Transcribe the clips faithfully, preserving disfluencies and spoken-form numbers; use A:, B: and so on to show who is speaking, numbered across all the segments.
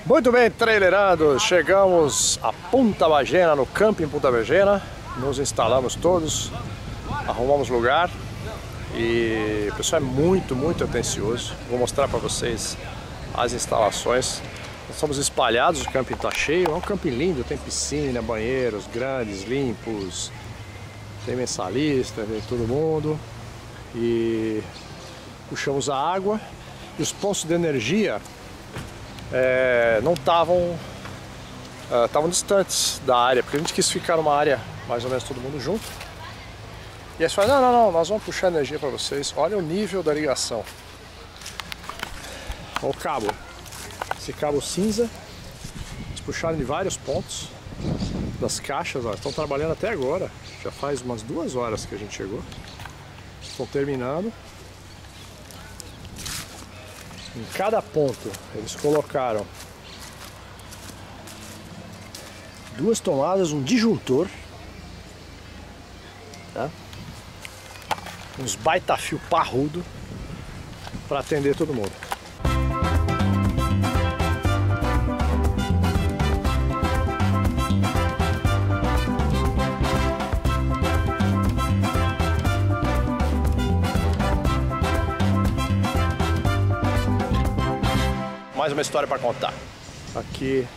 A: Muito bem, trailerados, chegamos a Punta Bagena, no camping Punta Bagena. Nos instalamos todos, arrumamos lugar e o pessoal é muito, muito atencioso. Vou mostrar para vocês as instalações. Nós estamos espalhados, o camping está cheio, é um camping lindo, tem piscina, banheiros grandes, limpos, tem mensalista, tem todo mundo. E puxamos a água e os postos de energia É, não estavam estavam uh, distantes da área, porque a gente quis ficar numa área mais ou menos todo mundo junto. E aí você fala, não, não, não, nós vamos puxar energia para vocês. Olha o nível da ligação. Olha o cabo. Esse cabo cinza. Eles puxaram de vários pontos das caixas, ó, estão trabalhando até agora. Já faz umas duas horas que a gente chegou. Estão terminando. Em cada ponto eles colocaram duas tomadas, um disjuntor, tá? Uns baita fio parrudo para atender todo mundo. Mais uma história para contar. Aqui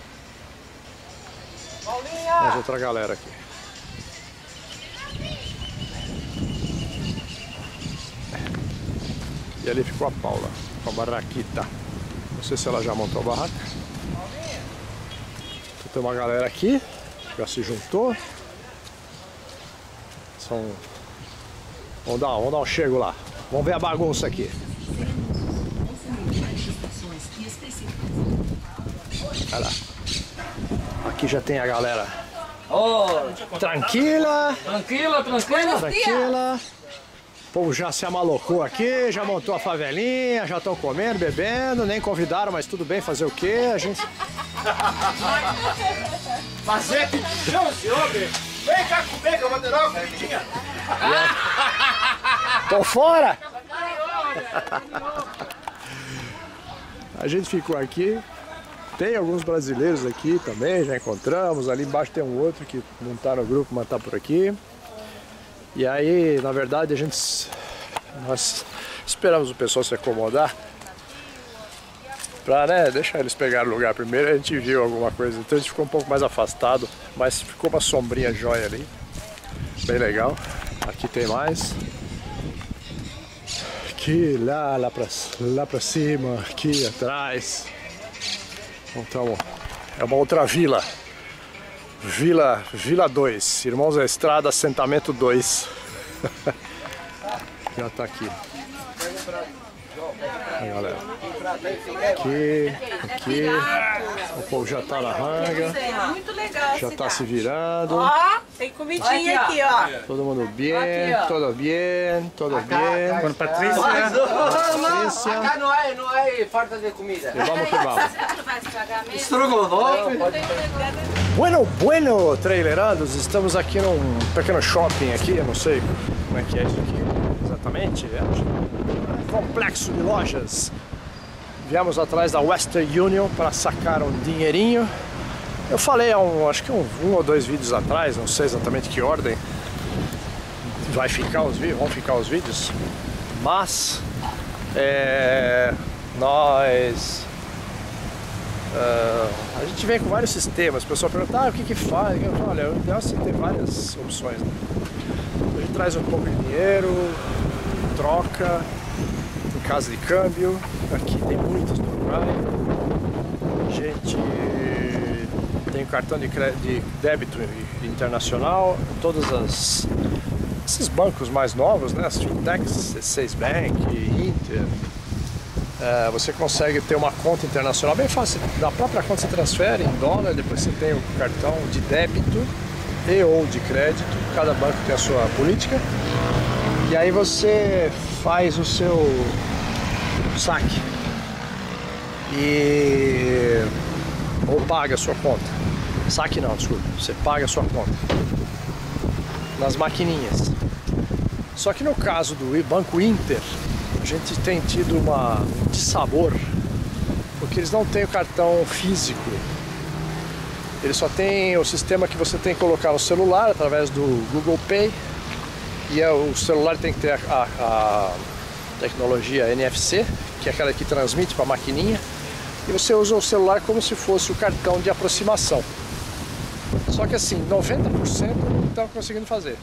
A: mais outra galera aqui. E ali ficou a Paula com a barraquita. Não sei se ela já montou a barraca. Então, tem uma galera aqui já se juntou. São... Vamos dar, vamos dar um chego lá. Vamos ver a bagunça aqui. Olha lá. Aqui já tem a galera.
B: Oh,
A: tranquila.
B: Tranquila, tranquila.
A: Tranquila. O povo já se amalocou aqui, já montou a favelinha, já estão comendo, bebendo, nem convidaram, mas tudo bem, fazer o quê? A gente...
C: Fazer que chama esse homem. Vem cá comer que eu vou ter uma comidinha.
A: Tô fora! A gente ficou aqui. Tem alguns brasileiros aqui também, já encontramos. Ali embaixo tem um outro que não tá no grupo, mas tá por aqui. E aí, na verdade, a gente... Nós esperamos o pessoal se acomodar pra, né, deixar eles pegarem o lugar primeiro. A gente viu alguma coisa, então a gente ficou um pouco mais afastado. Mas ficou uma sombrinha jóia ali. Bem legal. Aqui tem mais. Aqui, lá, lá pra, lá pra cima, aqui atrás. Então, é uma outra vila. Vila, Vila dois. Irmãos da Estrada, assentamento dois. Já tá aqui. Aí, galera. Aqui, aqui. O povo já tá na ranga.
D: Muito legal.
A: Já tá se virando.
D: Ó, tem comidinha aqui, ó.
A: Todo mundo bem, todo bem, todo bem.
B: Com Patrícia.
A: Patrícia.
C: Acá não é, não é falta de comida.
A: E vamos que vamos.
B: Estrogonofe.
A: Bueno, bueno, trailerados, estamos aqui num pequeno shopping aqui, eu não sei como é que é isso aqui exatamente, é um complexo de lojas. Viemos atrás da Western Union para sacar um dinheirinho. Eu falei há um, acho que um, um ou dois vídeos atrás, não sei exatamente que ordem vai ficar os vídeos, vão ficar os vídeos, mas é, nós Uh, a gente vem com vários sistemas. O pessoal pergunta, ah, o que que faz? Eu falo, olha, o ideal é você ter várias opções, né? A gente traz um pouco de dinheiro, troca, em casa de câmbio. Aqui tem muitos no Uruguai. A gente tem cartão de, de débito internacional, todas as esses bancos mais novos, né? As fintechs, C seis Bank, Inter. É, você consegue ter uma conta internacional bem fácil. Da própria conta você transfere em dólar, depois você tem o cartão de débito e ou de crédito. Cada banco tem a sua política. E aí você faz o seu saque e ou paga a sua conta. Saque não, desculpa. Você paga a sua conta nas maquininhas. Só que no caso do Banco Inter, a gente tem tido uma dissabor, que eles não têm o cartão físico. Ele só tem o sistema que você tem que colocar no celular através do Google Pay. E é, o celular tem que ter a, a, a tecnologia N F C, que é aquela que transmite para a maquininha. E você usa o celular como se fosse o cartão de aproximação. Só que assim, noventa por cento não estão conseguindo fazer.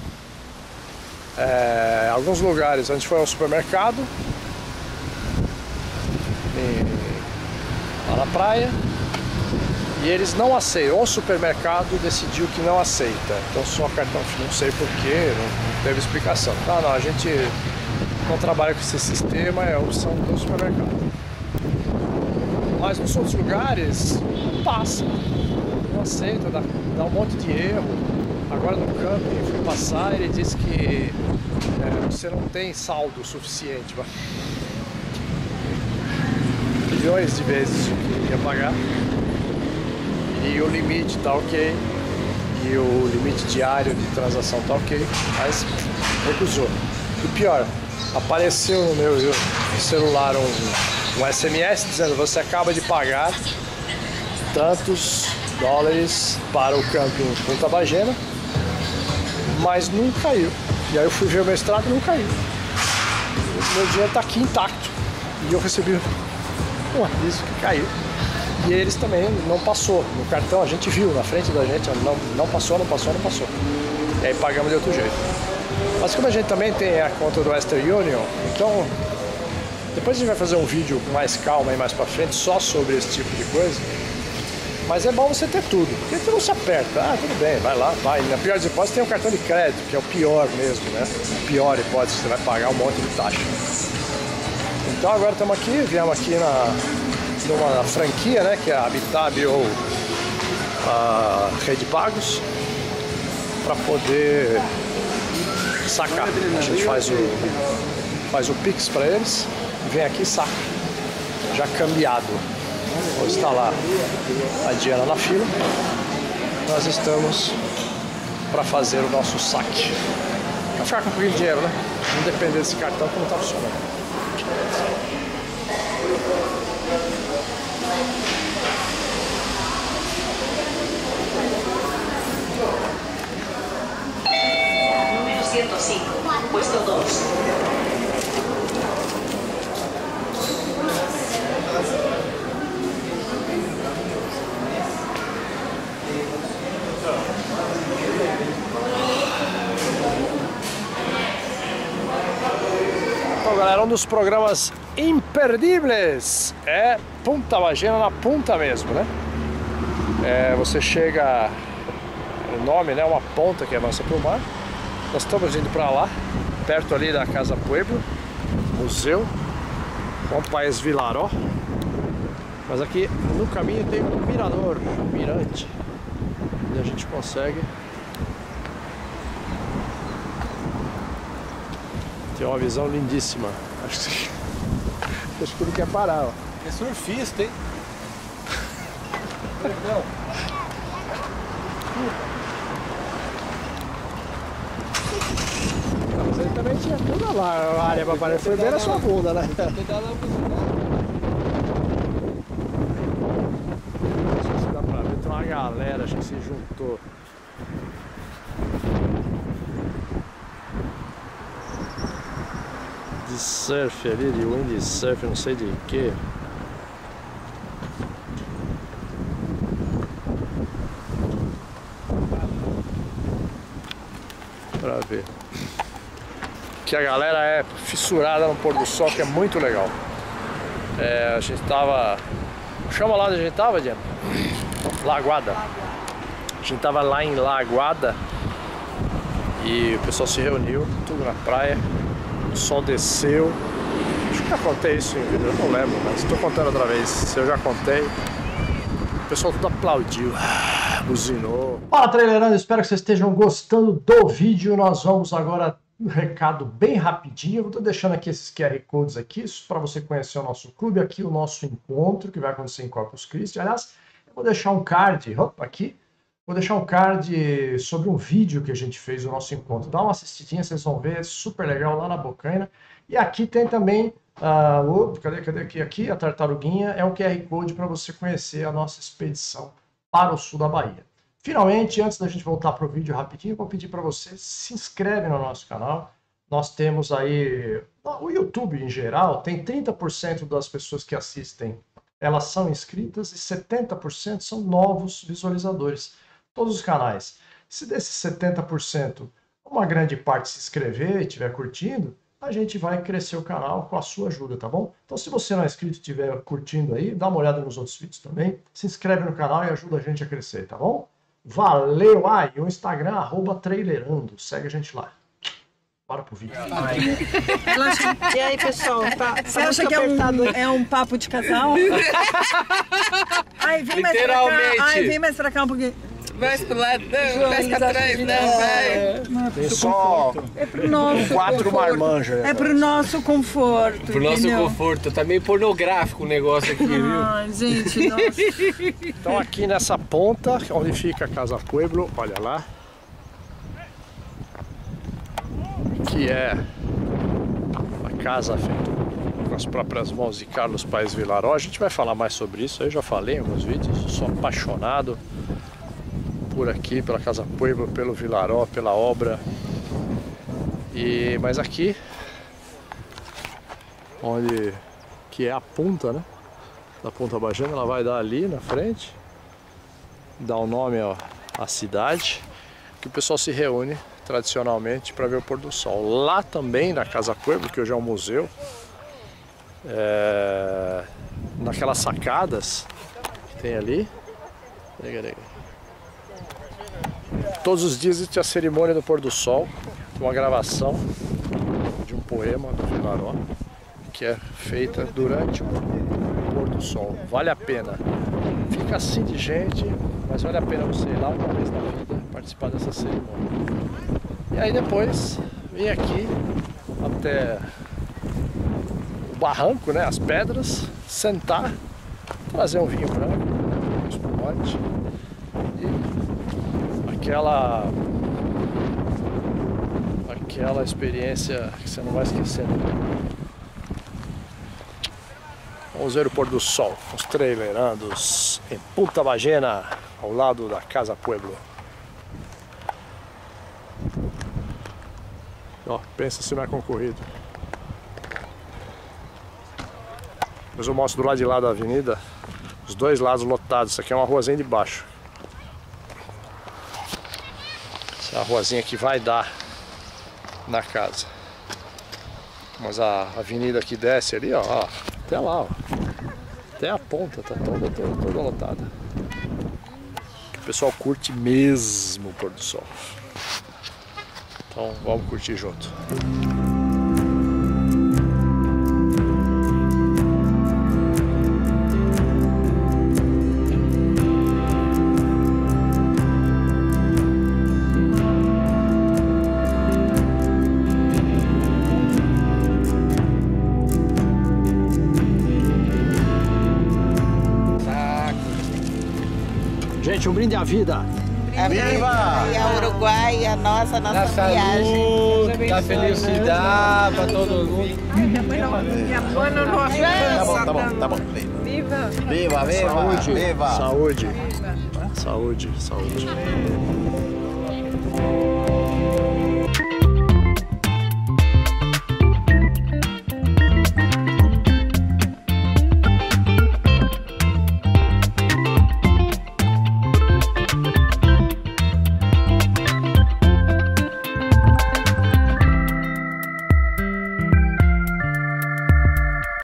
A: É, alguns lugares, a gente foi ao supermercado, em, lá na praia, e eles não aceitam. O supermercado decidiu que não aceita. Então só cartão, não sei porquê, não, não teve explicação. Não, não, a gente não trabalha com esse sistema, é a opção do supermercado. Mas nos outros lugares, passa. Não aceita, dá, dá um monte de erro. Agora no camping, fui passar, ele disse que é, você não tem saldo suficiente. Milhões de vezes o que ia pagar. E o limite tá ok. E o limite diário de transação tá ok. Mas recusou. E pior, apareceu no meu celular um, um S M S dizendo: você acaba de pagar tantos dólares para o camping Punta Bajena, mas não caiu. E aí eu fui ver o meu extrato e não caiu. O meu dinheiro está aqui intacto. E eu recebi um aviso que caiu. E eles também não passou. No cartão a gente viu na frente da gente, não, não passou, não passou, não passou. E aí pagamos de outro jeito. Mas como a gente também tem a conta do Western Union, então depois a gente vai fazer um vídeo com mais calma e mais pra frente só sobre esse tipo de coisa. Mas é bom você ter tudo, porque tu não se aperta. Ah, tudo bem, vai lá, vai. Na pior das hipóteses tem o cartão de crédito, que é o pior mesmo, né? A pior hipótese, você vai pagar um monte de taxa. Então agora estamos aqui, viemos aqui na, numa franquia, né? Que é a Habitab ou a Rede Pagos, para poder sacar. A gente faz o, faz o Pix para eles, vem aqui e saca, já cambiado. Vou instalar a Diana na fila. Nós estamos para fazer o nosso saque. Para ficar com um pouquinho de dinheiro, né? Não depender desse cartão que não está funcionando.
E: Número ciento cinco, puesto dos.
A: Então, galera, um dos programas imperdíveis é Punta Bajena, na ponta mesmo, né? É, você chega, o nome, né? Uma ponta que avança para o mar. Nós estamos indo para lá, perto ali da Casa Pueblo, museu, com o País Vilaró. Mas aqui no caminho tem um mirador, um mirante, onde a gente consegue ter uma visão lindíssima. Acho que acho que ele quer parar, ó.
C: É surfista, hein? Perdão.
A: Mas ele também tinha toda lá a área para parar. Foi ver a sua bunda, né?
C: Tem que dar uma buzinada.
A: Não sei se dá pra ver, tem uma galera acho que se juntou. De surf ali, de windsurf, não sei de que. Pra ver. Que a galera é fissurada no pôr do sol, que é muito legal. É, a gente tava. Chama lá onde a gente tava, Diana? Lagoada. A gente tava lá em Lagoada e o pessoal se reuniu, tudo na praia. O sol desceu. Acho que já contei isso em vídeo, eu não lembro, mas estou contando outra vez. Se eu já contei, o pessoal tudo aplaudiu, buzinou. Fala, trailerando, espero que vocês estejam gostando do vídeo. Nós vamos agora um recado bem rapidinho. Eu estou deixando aqui esses Q R Codes aqui para você conhecer o nosso clube, aqui o nosso encontro que vai acontecer em Corpus Christi. Aliás, eu vou deixar um card opa, aqui Vou deixar um card sobre um vídeo que a gente fez do nosso encontro. Dá uma assistidinha, vocês vão ver, é super legal lá na Bocaina. E aqui tem também, uh, o, cadê, cadê aqui? Aqui a tartaruguinha é um Q R Code para você conhecer a nossa expedição para o sul da Bahia. Finalmente, antes da gente voltar para o vídeo rapidinho, eu vou pedir para você se inscreve no nosso canal. Nós temos aí, o YouTube em geral, tem trinta por cento das pessoas que assistem, elas são inscritas e setenta por cento são novos visualizadores. Todos os canais. Se desses setenta por cento, uma grande parte se inscrever e estiver curtindo, a gente vai crescer o canal com a sua ajuda, tá bom? Então se você não é inscrito e estiver curtindo aí, dá uma olhada nos outros vídeos também, se inscreve no canal e ajuda a gente a crescer, tá bom? Valeu! Ah, e o Instagram, arroba trailerando, segue a gente lá. Bora pro vídeo.
D: E aí, pessoal? Tá,
F: Você acha que é um, é um papo de casal? Ai, vem mais pra cá. Ai, vem mais pra cá um pouquinho.
G: Vai pro lado, não, vai pra trás, não, vai.
A: Tem só
F: É pro nosso
A: quatro
F: conforto.
A: marmanjas.
F: É pro nosso conforto.
B: Pro nosso
F: entendeu?
B: conforto, tá meio pornográfico o negócio aqui, viu?
F: Ai, gente, nossa.
A: Então aqui nessa ponta, onde fica a Casa Pueblo, olha lá. Que é a casa feita com as próprias mãos de Carlos Paes Vilaró. A gente vai falar mais sobre isso, eu já falei em alguns vídeos, eu sou apaixonado por aqui, pela Casa Pueblo, pelo Vilaró, pela obra. E, mas aqui, onde que é a ponta, né, da Ponta Bajana, ela vai dar ali na frente, dá o nome ó, à cidade, que o pessoal se reúne tradicionalmente para ver o pôr do sol. Lá também na Casa Pueblo, que hoje é um museu, é... naquelas sacadas que tem ali, todos os dias existe a cerimônia do pôr do sol, uma gravação de um poema do Vilaró que é feita durante o pôr do sol. Vale a pena, fica assim de gente, mas vale a pena você ir lá uma vez na vida participar dessa cerimônia. E aí depois vem aqui até o barranco, né, as pedras, sentar, trazer um vinho branco, um espumante e aquela aquela experiência que você não vai esquecer nunca. Vamos ver o pôr do sol, os trailerandos em Punta Bajena, ao lado da Casa Pueblo. Ó, pensa se não é concorrido. Mas eu mostro do lado de lá da avenida, os dois lados lotados. Isso aqui é uma ruazinha de baixo. Essa é a ruazinha que vai dar na casa. Mas a avenida que desce ali, ó, ó até lá, ó. Até a ponta tá toda, toda, toda lotada. O pessoal curte mesmo o pôr do sol. Então vamos curtir junto. Gente, um brinde à vida.
G: Viva! E a Uruguai, a nossa, a nossa viagem.
B: Da felicidade pra todo mundo.
C: Tá bom, tá bom, tá bom.
D: Viva!
C: Viva, viva,
A: Saúde,
C: viva.
A: saúde, saúde, saúde.